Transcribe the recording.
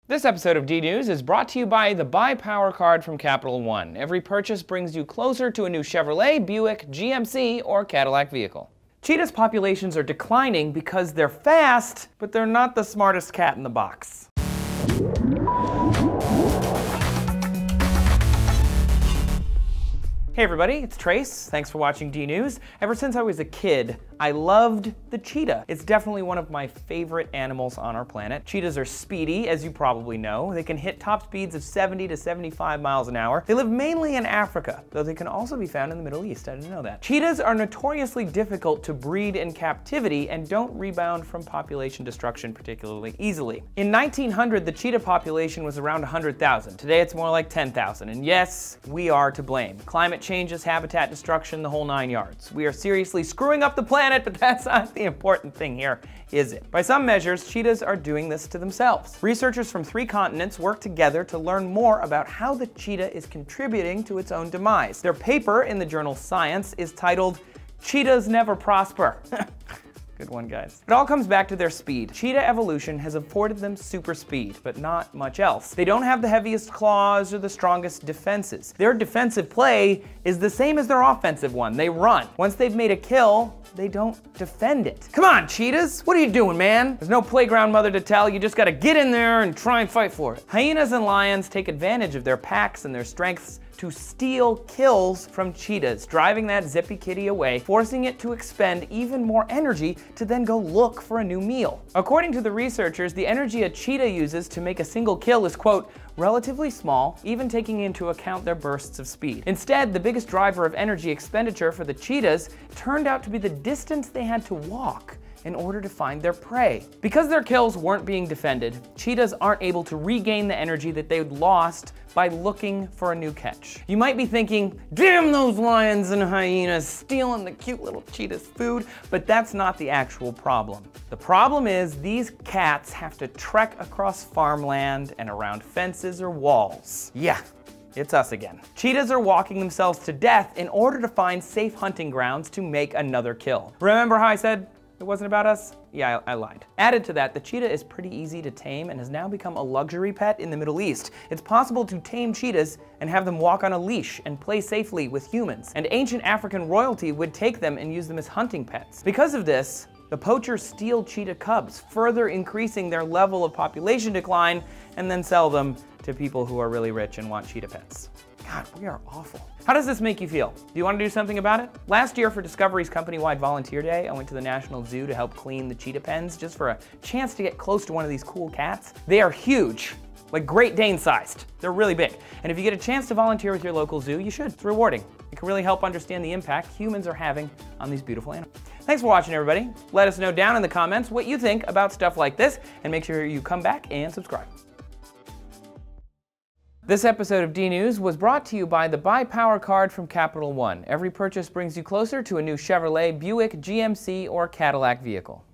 This episode of D-News is brought to you by the Buy Power card from Capital One. Every purchase brings you closer to a new Chevrolet, Buick, GMC, or Cadillac vehicle. Cheetahs populations are declining because they're fast, but they're not the smartest cat in the box. Hey everybody, it's Trace. Thanks for watching D-News. Ever since I was a kid, I loved the cheetah. It's definitely one of my favorite animals on our planet. Cheetahs are speedy, as you probably know. They can hit top speeds of 70 to 75 miles an hour. They live mainly in Africa, though they can also be found in the Middle East. I didn't know that. Cheetahs are notoriously difficult to breed in captivity and don't rebound from population destruction particularly easily. In 1900, the cheetah population was around 100,000. Today it's more like 10,000. And yes, we are to blame. Climate changes, habitat destruction, the whole 9 yards. We are seriously screwing up the planet, but that's not the important thing here, is it? By some measures, cheetahs are doing this to themselves. Researchers from 3 continents work together to learn more about how the cheetah is contributing to its own demise. Their paper in the journal Science is titled, "Cheetahs Never Prosper." Good one, guys. It all comes back to their speed. Cheetah evolution has afforded them super speed, but not much else. They don't have the heaviest claws or the strongest defenses. Their defensive play is the same as their offensive one. They run. Once they've made a kill, they don't defend it. Come on, cheetahs. What are you doing, man? There's no playground mother to tell. You just gotta get in there and try and fight for it. Hyenas and lions take advantage of their packs and their strengths to steal kills from cheetahs, driving that zippy kitty away, forcing it to expend even more energy to then go look for a new meal. According to the researchers, the energy a cheetah uses to make a single kill is, quote, relatively small, even taking into account their bursts of speed. Instead, the biggest driver of energy expenditure for the cheetahs turned out to be the distance they had to walk in order to find their prey. Because their kills weren't being defended, cheetahs aren't able to regain the energy that they'd lost by looking for a new catch. You might be thinking, damn those lions and hyenas stealing the cute little cheetah's food, but that's not the actual problem. The problem is these cats have to trek across farmland and around fences or walls. Yeah. It's us again. Cheetahs are walking themselves to death in order to find safe hunting grounds to make another kill. Remember how I said it wasn't about us? Yeah, I lied. Added to that, the cheetah is pretty easy to tame and has now become a luxury pet in the Middle East. It's possible to tame cheetahs and have them walk on a leash and play safely with humans. And ancient African royalty would take them and use them as hunting pets. Because of this, the poachers steal cheetah cubs, further increasing their level of population decline, and then sell them to people who are really rich and want cheetah pets. God, we are awful. How does this make you feel? Do you want to do something about it? Last year for Discovery's company-wide volunteer day, I went to the National Zoo to help clean the cheetah pens just for a chance to get close to one of these cool cats. They are huge, like Great Dane sized. They're really big. And if you get a chance to volunteer with your local zoo, you should. It's rewarding. It can really help understand the impact humans are having on these beautiful animals. Thanks for watching, everybody. Let us know down in the comments what you think about stuff like this, and make sure you come back and subscribe. This episode of D-News was brought to you by the Buy Power card from Capital One. Every purchase brings you closer to a new Chevrolet, Buick, GMC, or Cadillac vehicle.